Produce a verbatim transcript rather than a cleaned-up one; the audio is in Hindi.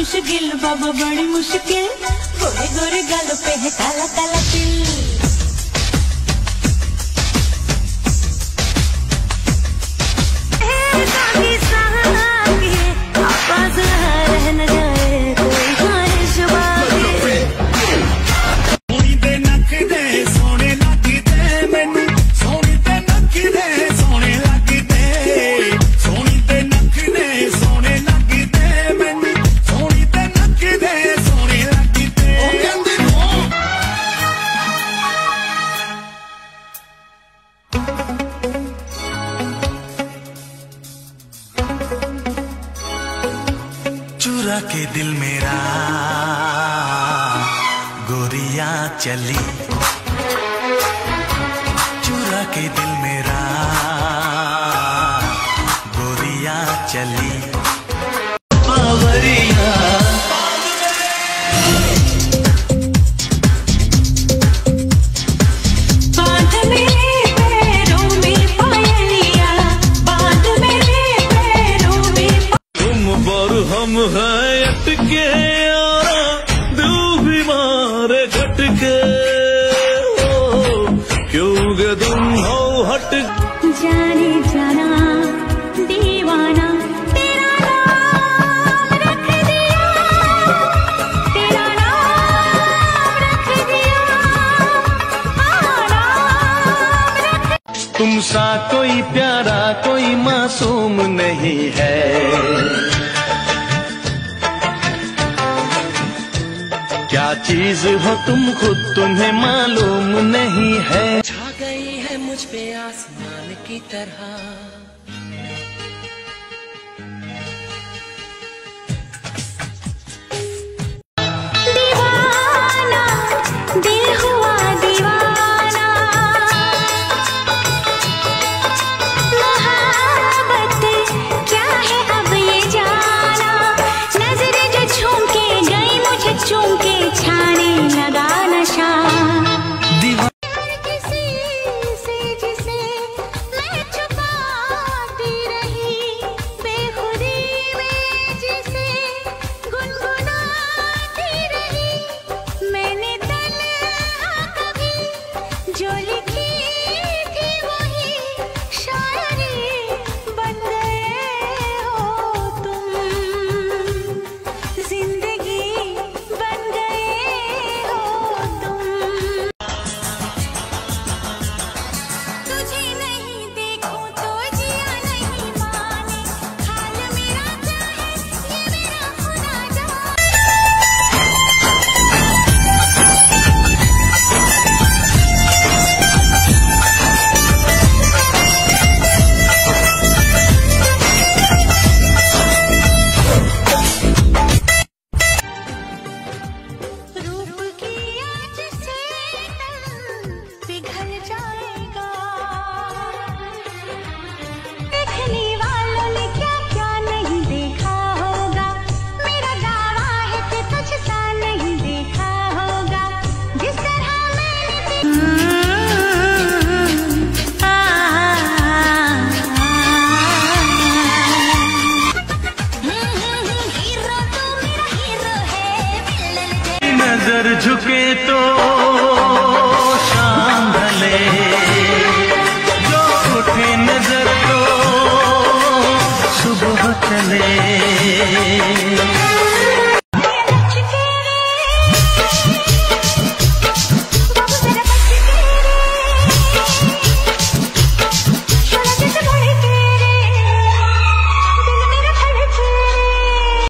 मुश्किल बाबा बड़ी मुश्किल, गोरे गोरे गालों पे है काला काला तिल। चुरा के दिल मेरा गोरिया चली, चुरा के दिल मेरा गोरिया चली। पावरिया बांध मेरे पैरों में पायलिया, बांध मेरे पैरों में। तुम पर हम हैं अटके यारा, दिल भी मारे झटके हो, क्योंकि तुम हो हट। जाने जाना दीवाना तेरा नाम रख दिया, तेरा नाम रख दिया, नाम रख। तुम सा कोई प्यारा कोई मासूम नहीं है, क्या चीज हो तुम खुद तुम्हें मालूम नहीं है। छा गई है मुझ पे आसमान की तरह, दीवाना दिल हुआ दीवाना, मोहब्बत क्या है अब ये जाना, नजरें जो झूम के गई मुझे चूम के छाने लगा नशा। किसी से जिसे मैं छुपाती रही, बेखुदी में जिसे गुनगुनाती रही, मैंने तन्हा कभी जो लिखी थी वही शायरी बन गए हो तुम, जिंदगी बन गए हो तुम। तुझे नहीं देखूं तो जिया नहीं माने, हाल मेरा क्या है ये मेरा खुदा जाने। रूप की आँच से तन पिघल जाएगा, देखने वालों ने क्या क्या नहीं देखा होगा, मेरा दावा है कि तुझ सा नहीं देखा होगा, जिस तरह मैंने हीरो तू मेरा हीरो है, विलन नजर झुके तो शाम ढले, जो उठे नजर तो सुबह चले।